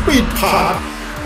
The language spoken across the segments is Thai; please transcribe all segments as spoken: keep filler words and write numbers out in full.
ปีดพาร์ท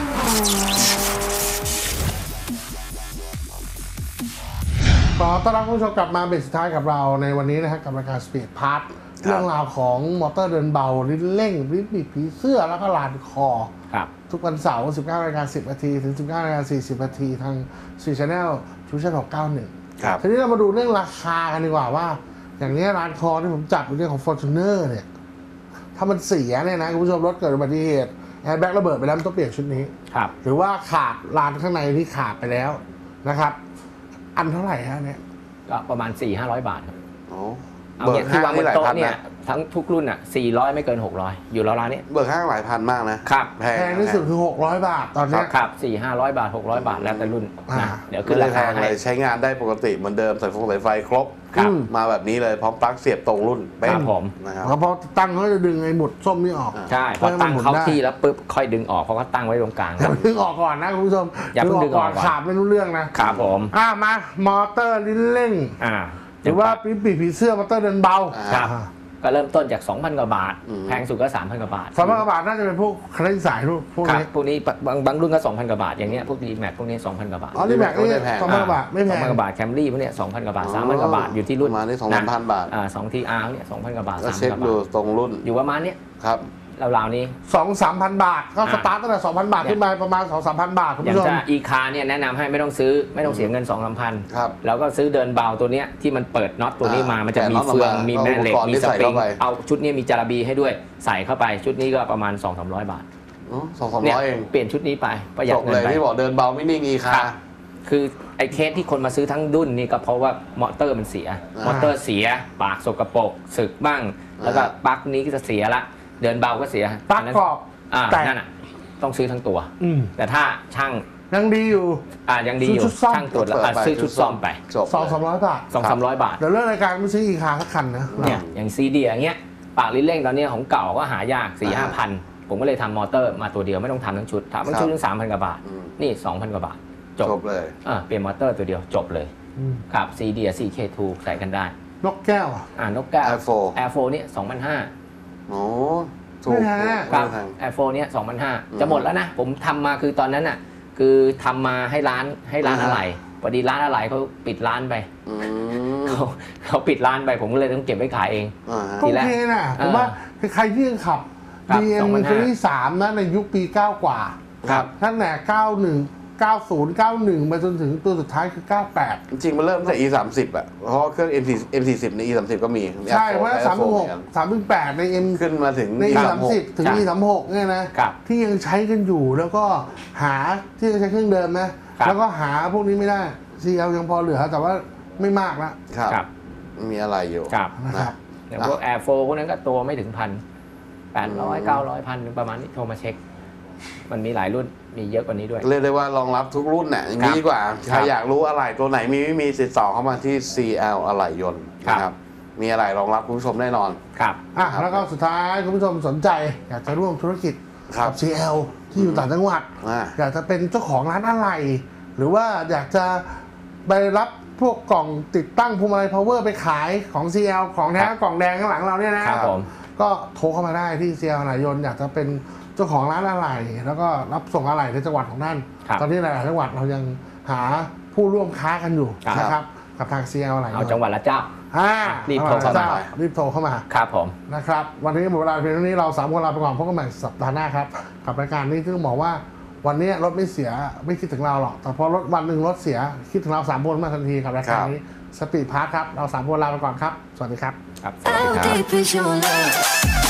ขอต้อนรับผู้ชมกลับมาเบรกสุดท้ายกับเราในวันนี้นะครับกับรายการ Speed Part เรื่องราวของมอเตอร์เดินเบาลิ้นเร่งลิ้นบิดผีเสื้อแล้วก็ลานคอทุกวันเสาร์ สิบเก้านาฬิกาสิบนาทีถึง สิบเก้านาฬิกาสี่สิบนาทีทางซี Channel ชูชั่นหกเก้าหนึ่งทีนี้เรามาดูเรื่องราคากันดีกว่าว่าอย่างนี้ร้านคอที่ผมจัดเป็นเรื่องของ Fortuner เนี่ยถ้ามันเสียเนี่ยนะคุณผู้ชมรถเกิดอุบัติเหตุแอร์แบ็กระเบิดไปแล้วต้องเปลี่ยนชุดนี้หรือว่าขาดลานข้างในที่ขาดไปแล้วนะครับอันเท่าไหร่ฮะเนี่ยก็ประมาณ สี่ห้าร้อย บาทครับเอาเบิกที่วางบนโต๊ะเนี่ยทั้งทุกรุ่นอ่ะสี่ร้อยไม่เกินหกร้อยอยู่ราวๆนี้เบิกห้างหลายพันมากนะครับแพงที่สุดคือหกร้อยบาทตอนนี้ครับ สี่ห้าร้อย บาทหกร้อยบาทแล้วแต่รุ่นนะเดี๋ยวขึ้นราคาให้ใช้งานได้ปกติเหมือนเดิมใส่ฟงสายไฟครบมาแบบนี้เลยพร้อมปลั๊กเสียบตรงรุ่นเป็นผมนะครับพอตั้งเขาจะดึงไอ้หมุดส้มนี่ออกใช่พอตั้งเข้าที่แล้วปุ๊บค่อยดึงออกเพราะเขาตั้งไว้ตรงกลางดึงออกก่อนนะคุณผู้ชมอย่าเพิ่งดึงออกขาดไม่รู้เรื่องนะครับผมอ่ามามอเตอร์ลิ้นเร่งอ่าหรือว่าปีปีผีเสื้อมอเตอร์เดินเบาครับก็เริ่มต้นจาก สองพัน กว่าบาทแพงสุดก็ สามพัน กว่าบาทสามพัน กว่าบาทน่าจะเป็นพวกคันเร่งสายพวกนี้พวกนี้บางบางรุ่นก็ สองพัน กว่าบาทอย่างเงี้ยพวกดีแม็กพวกนี้ สองพัน กว่าบาทอ๋อดีแม็กนี่สองพัน กว่าบาทไม่แพงสองพัน กว่าบาทแคมรี่พวกเนี้ย สองพัน กว่าบาท สามพัน กว่าบาทอยู่ที่รุ่นประมาณนี้ สองพัน บาทอ่าสอง ที อาร์ เนี่ย สองพัน กว่าบาทสามพัน กว่าบาทเช็คดูตรงรุ่นอยู่ประมาณนี้ครับราวๆนี้สองถึงสามพัน บาทก็สตาร์ทตั้งแต่ สองพัน บาทขึ้นมาประมาณ สองถึงสามพัน บาทคุณผู้ชมอย่างจะอีคาเนี่ยแนะนำให้ไม่ต้องซื้อไม่ต้องเสียเงิน สองถึงสามพันครับแล้วก็ซื้อเดินเบาตัวเนี้ยที่มันเปิดน็อตตัวนี้มามันจะมีเฟืองมีแม่เหล็กมีสปริงเอาชุดนี้มีจาระบีให้ด้วยใส่เข้าไปชุดนี้ก็ประมาณ สองถึงสามร้อย บาทอ๋อ สองถึงสามร้อย เองเปลี่ยนชุดนี้ไปประหยัดเงินไปที่บอกเดินเบาไม่นิ่งอีคาคือไอ้เคสที่คนมาซื้อทั้งดุ้นนี่ก็เพราะว่ามอเตอร์มันเสียมอเตอร์เสียปากสกปรกสึกบ้างแล้วก็ปลั๊กนี้ก็จะเสียละเดินเบาก็เสียปลั๊กกรอบอ่านั่นน่ะต้องซื้อทั้งตัวแต่ถ้าช่างยังดีอยู่อ่ายังดีอยู่ช่างตรวจแล้วซื้อชุดซ่อมไปสองสามร้อยบาทสองสามร้อยบาทเดี๋ยวเรื่องรายการไม่ซื้ออีคาสักคันนะเนี่ยอย่างซีดีอย่างเงี้ยปากลิ้นเร่งตอนนี้ของเก่าก็หายากสี่ห้าพันผมก็เลยทำมอเตอร์มาตัวเดียวไม่ต้องทำทั้งชุดทำทั้งชุดถึงสามพันกว่าบาทนี่สองพันกว่าบาทจบเลยอ่าเปลี่ยนมอเตอร์ตัวเดียวจบเลยครับซีดีซีเคทูใส่กันได้นกแก้วอ่านกแก้วแอร์โฟแอร์โฟนี่สองพันห้าโอ้ถูกครับแอร์โฟเนี่ยสองพันห้าจะหมดแล้วนะผมทำมาคือตอนนั้นน่ะคือทำมาให้ร้านให้ร้านอะไรพอดีร้านอะไรเขาปิดร้านไปเขาเขาปิดร้านไปผมก็เลยต้องเก็บไว้ขายเองโอเคนะผมว่าใครที่ขับ บี เอ็ม ซีรีส์สามนะในยุคปีเก้ากว่าตั้งแต่เก้าหนึ่ง เก้าศูนย์ เก้าหนึ่งไปจนถึงตัวสุดท้ายคือเก้าแปดจริงมันเริ่มตั้งแต่ อี สามสิบ อ่ะเพราะเครื่อง เอ็ม สี่สิบ ใน อี สามสิบ ก็มีใช่เพราะสามสิบหก สามสิบแปดใน M ขึ้นมาถึงใน อี สามสิบ ถึง อี สามสิบหกเนี่ยนะที่ยังใช้กันอยู่แล้วก็หาที่จะใช้เครื่องเดิมนะแล้วก็หาพวกนี้ไม่ได้ ซี แอล ยังพอเหลือแต่ว่าไม่มากแล้วครับมีอะไรอยู่นะครับอย่างพวก Air โฟร์ พวกนั้นก็ตัวไม่ถึงพันแปดร้อย เก้าร้อย พันประมาณนี้โทรมาเช็คมันมีหลายรุ่นมีเยอะกว่านี้ด้วยเรียกได้ว่ารองรับทุกรุ่นน่ะอย่างนี้ดีกว่าใครอยากรู้อะไรตัวไหนมีไม่มีติดต่อเข้ามาที่ ซี แอล อะไหล่ยนต์นะครับมีอะไรรองรับคุณผู้ชมแน่นอนครับอ่ะแล้วก็สุดท้ายคุณผู้ชมสนใจอยากจะร่วมธุรกิจกับ ซี แอล ที่อยู่ต่างจังหวัดอยากจะเป็นเจ้าของร้านอะไหล่หรือว่าอยากจะไปรับพวกกล่องติดตั้งพวงมาลัย power ไปขายของ ซี แอล ของแท้กล่องแดงข้างหลังเราเนี่ยนะครับก็โทรเข้ามาได้ที่ ซี แอล อะไหล่ยนต์อยากจะเป็นเจ้าของร้านอะไหล่แล้วก็รับส่งอะไหล่ในจังหวัดของท่านตอนนี้หลายจังหวัดเรายังหาผู้ร่วมค้ากันอยู่นะครับกับทาง ซี แอล อะไหล่เอาจังหวัดละเจ้ารีบโทรเข้ามารีบโทรเข้ามาครับผมนะครับวันนี้หมดเวลาเพียงเท่านี้เราสามคนลาไปก่อนพบกันใหม่สัปดาห์หน้าครับกับรายการนี้ที่ต้องบอกว่าวันนี้รถไม่เสียไม่คิดถึงเราหรอกแต่พอรถวันหนึ่งรถเสียคิดถึงเราสามคนมาทันทีกับรายการนี้สปีดพาร์ทครับเราสามคนลาไปก่อนครับสวัสดีครับครับสวัสดีครับ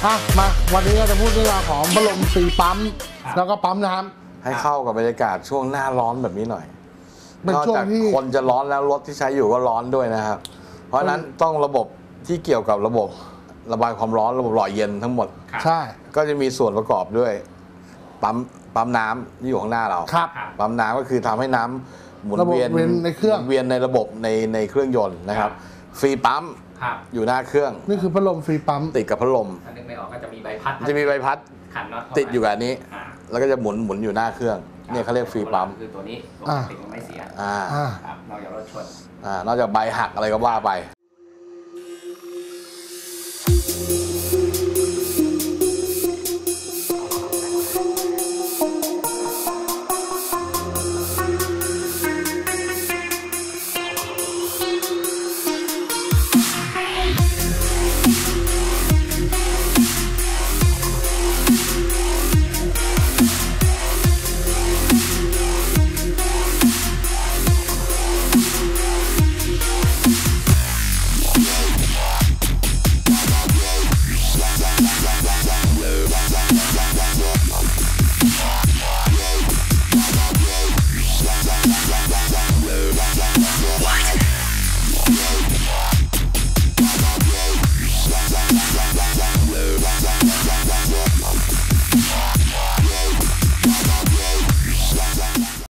อ่ะมาวันนี้เราจะพูดเรื่องราวของพัดลมฟรีปั๊มแล้วก็ปั๊มน้ำให้เข้ากับบรรยากาศช่วงหน้าร้อนแบบนี้หน่อยเป็นนอกช่วงจากที่คนจะร้อนแล้วรถที่ใช้อยู่ก็ร้อนด้วยนะครับ เพราะฉะนั้นต้องระบบที่เกี่ยวกับระบบระบายความร้อนระบบหล่อเย็นทั้งหมดใช่ก็จะมีส่วนประกอบด้วยปั๊มปั๊มน้ำที่อยู่ข้างหน้าเราครับปั๊มน้ำก็คือทำให้น้ำหมุนระบบเวียนเวียนในเครื่องหมุนเวียนในระบบในในเครื่องยนต์นะครับ ฟรีปั๊มครับอยู่หน้าเครื่องนี่คือพัดลมฟรีปั๊มติดกับพัดลมถ้านึกไม่ออกก็จะมีใบพัดจะมีใบพัดขันน็อตเข้าไปติดอยู่กับอันนี้อ่าแล้วก็จะหมุนหมุนอยู่หน้าเครื่องเนี่ยเขาเรียกฟรีปั๊มคือตัวนี้ปกติมันไม่เสียอ่าอ่าครับนอกจากรถชนอ่านอกจากใบหักอะไรก็ว่าไป